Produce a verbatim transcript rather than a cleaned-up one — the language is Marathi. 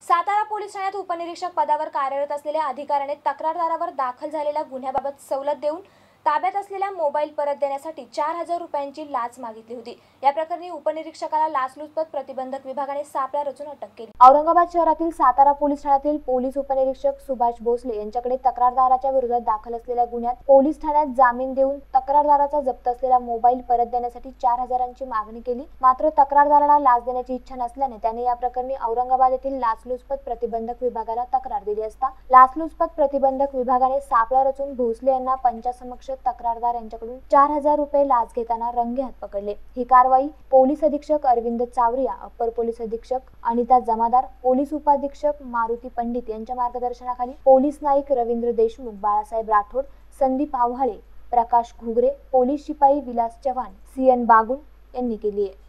सातारा पोलीस ठाण्यात उपनिरीक्षक पदावर कार्यरत असलेल्या अधिकाऱ्याने तक्रारदारावर दाखल झालेल्या गुन्ह्याबाबत सवलत देऊन ताब्यात असलेला मोबाईल परत देण्यासाठी चार हजार रुपयांची लाच मागितली होती। या प्रकरणी उपनिरीक्षकाला लाचलुचपत प्रतिबंधक विभागाने सापळा रचून अटक केली। औरंगाबाद शहरातील सातारा पोलीस ठाण्यातील पोलीस उपनिरीक्षक सुभाष भोसले यांच्याकडे तक्रारदाराच्या विरोधात दाखल असलेल्या गुन्ह्यात पोलीस ठाण्यात जामीन देऊन तक्रारदाराचा जप्त असलेला मोबाईल परत देण्यासाठी चार हजारांची मागणी केली। मात्र तक्रारदाराला लाच देण्याची इच्छा नसल्याने त्याने या प्रकरणी औरंगाबाद येथील लाचलुचपत प्रतिबंधक विभागाला तक्रार दिली असता लाचलुचपत प्रतिबंधक विभागाने सापळा रचून भोसले यांना पंचासमक्ष तक्रारदार यांच्याकडून चार हजार रुपये लाच घेताना रंगेहात पकडले। ही कारवाई पोलीस अधीक्षक अरविंद चावरिया, अप्पर पोलीस अधीक्षक अनिता जमादार, पोलीस उपाधीक्षक मारुती पंडित यांच्या मार्गदर्शनाखाली पोलीस नाईक रवींद्र देशमुख, बाळासाहेब राठोड, संदीप आव्हाळे, प्रकाश घुगरे, पोलीस शिपाई विलास चव्हाण, सी एन बागुल यांनी केली आहे।